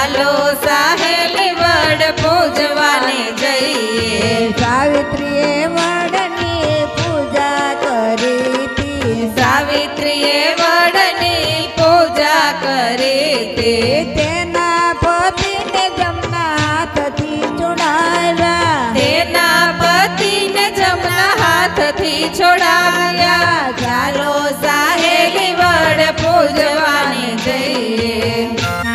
ચાલો સાહેલી વડ પૂજવાને જઈએ। સાવિત્રીએ વડની પૂજા કરી હતી। સાવિત્રીએ વડની પૂજા કરી હતી। તેના પતિને જમના હાથથી છોડાવ્યા। તેના પતિને જમના હાથથી છોડાવ્યા। ચાલો સાહેલી વડ પૂજવાને જઈએ।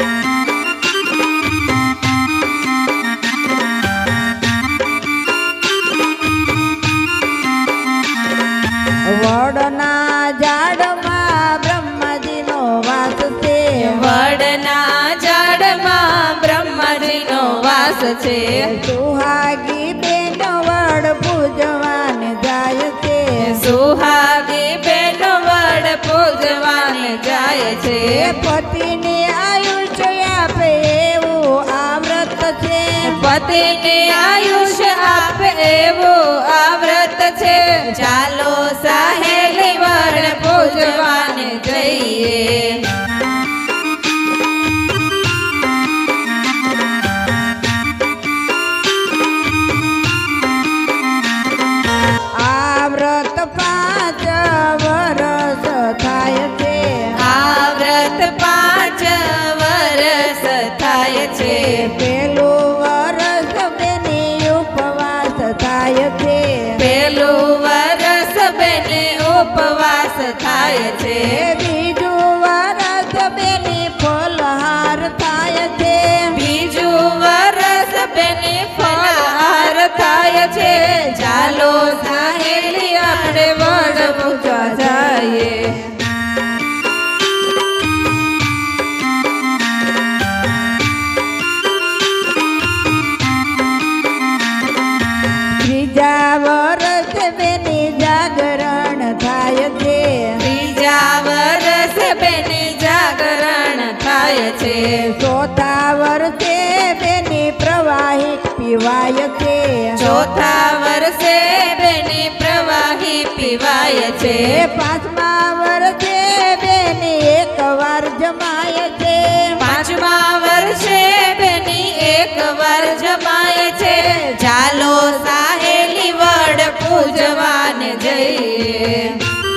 વડના ઝાડમાં બ્રહ્માજીનો વાસ છે। વડના ઝાડમાં બ્રહ્માજીનો વાસ છે। સુહાગી બેન વડ પૂજવાને જાય છે। સુહાગી બેન વડ પૂજવાને જાય છે। પતિને આયુષ્ય આપે એવું આ વ્રત છે। પતિને આયુષ્ય આપે એવું આ વ્રત છે। ચાલો સાહેલી વડ પૂજવાને જઈએ। આ વ્રત 5 વરસ થાય છે। આ વ્રત 5 વરસ થાય છે। પેલું વરસ બેની ઉપવાસ થાય છે। પેલું વરસ બેને ઉપવાસ થાય છે। બીજું વરસ બેની ફલહાર થાય છે। બીજું વરસ બેને ફલહાર થાય છે। ચાલો સાહેલી આપણે વડ પૂજવા જઈએ। ત્રીજા વરસ બેની જાગરણ થાય છે। ત્રીજા વરસ બેને જાગરણ થાય છે। ચોથા વર્ષે બેની પ્રવાહી પીવાય છે। ચોથા વર્ષે બેને પ્રવાહી પીવાય છે। પાંચમા વર્ષે બેની એકવાર જમાય છે। પાંચમા વર્ષે બેની એકવાર જમાય છે। ચાલો સાહેલી વડ પૂજવાને જઈએ।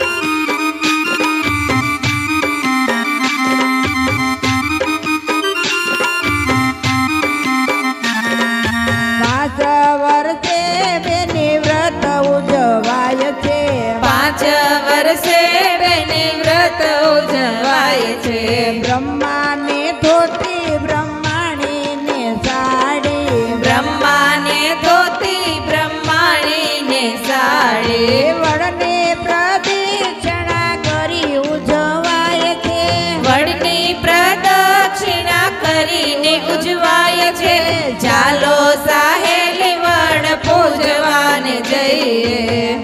પાંચ વર્ષે બેની વ્રત ઉજવાય છે। 5 વર્ષે બેની વ્રત ઉજવાય છે। બ્રહ્માને ધોતી બ્રહ્માણીને સાડી। બ્રહ્માને ધોતી બ્રહ્માણીને સાડી। વડને પ્રદક્ષિણા કરી ઉજવાય છે। વડની પ્રદક્ષિણા કરીને ઉજવાય છે। ચાલો સાહેલી વડ પૂજવાને જઈએ।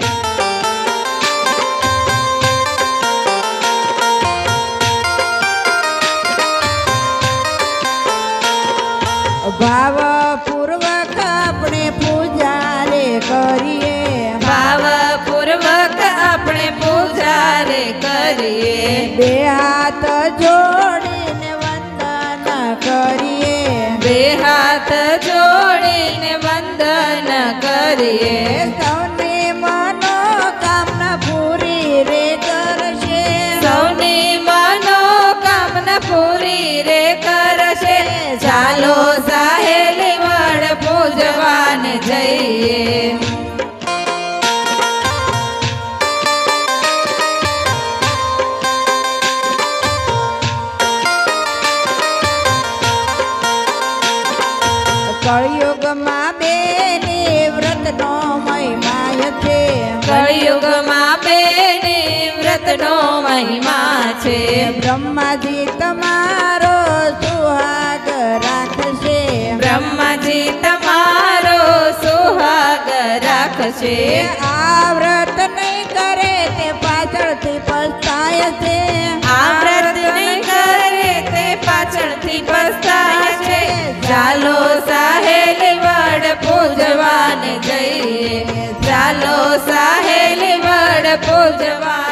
ભાવપૂર્વક આપણે પૂજા રે કરીએ। ભાવપૂર્વક આપણે પૂજા રે કરીએ। બે હાથ જોડીને વંદન કરીએ। બે હાથ જોડીને વંદન કરીએ। સૌની મનોકામના પૂરી રે કરશે। સૌની મનોકામના પૂરી રે કરશે। ચાલો સાહેલી વડ પૂજવાને જઈએ। કળિયુગમાં બેની વ્રતનો મહિમાય છે। કળિયુગમાં બેની વ્રતનો મહિમા છે। બ્રહ્માજી તમારો સુહાગ રાખશે। બ્રહ્માજી તમારો સુહાગ રાખશે। આ વ્રત નહીં કરે તે પાછળથી પસ્તાય છે। આ વ્રત નહીં કરે તે પાછળથી પસ્તાય છે। ચાલો સાહેલી વડ પૂજવાને જઈએ। ચાલો સાહેલી વડ પૂજવા